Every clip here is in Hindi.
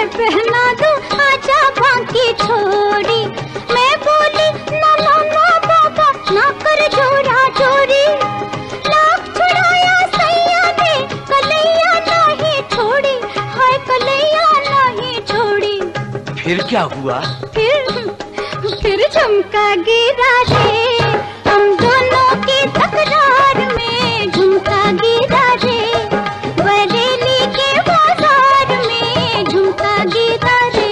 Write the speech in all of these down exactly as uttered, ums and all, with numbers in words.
मैं पहना दूं आजा बाकी छोड़ी। मैं बोली ना ना ना बाबा ना कर जोरा जोरी। लाख छुड़ाया सैया ने कलैया नहीं छोड़ी, हाय कलैया नहीं छोड़ी। फिर क्या हुआ? फिर फिर झुमका गिरा रे, हम दोनों की तकरार में झुमका गिरा रे। बरेली के बाजार में झुमका गिरा रे।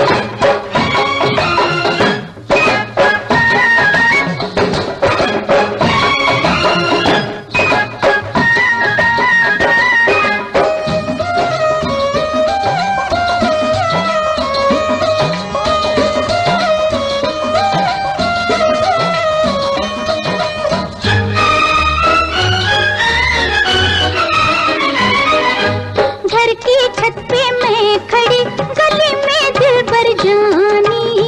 छत पे मैं खड़ी गली में दिल भर जानी।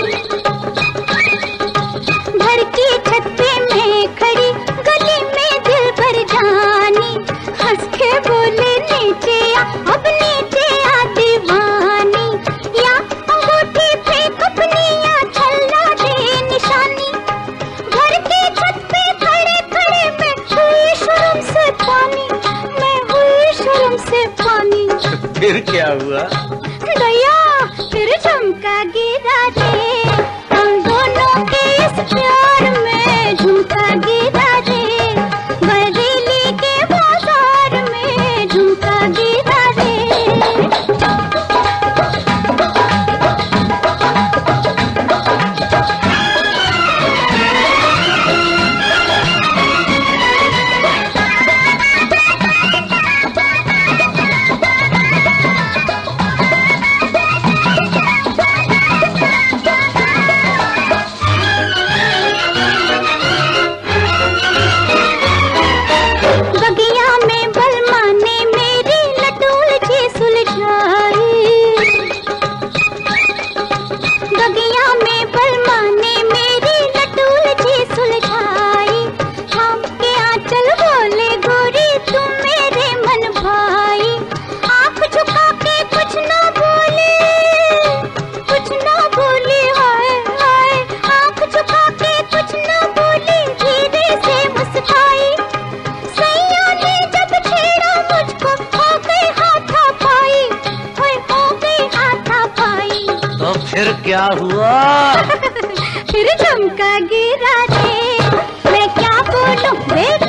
घर की छत पे मैं खड़ी गली में दिल भर जानी। हंस के बोले नीचे आ अब नीचे आ दीवानी। या अंगूठी फेंक अपनी या छल्ला दे निशानी। घर की छत पे खड़े खड़े मैं हुई शर्म से पानी, मैं हुई शर्म से पानी। फिर क्या हुआ? दया फिर झुमका गिरा रे, हम दोनों के इस प्यार में झुमका गिरा रे। बरेली के बाजार में झुमका गिरा रे। फिर क्या हुआ? फिर झुमका गिरा रे, मैं क्या बोलूं।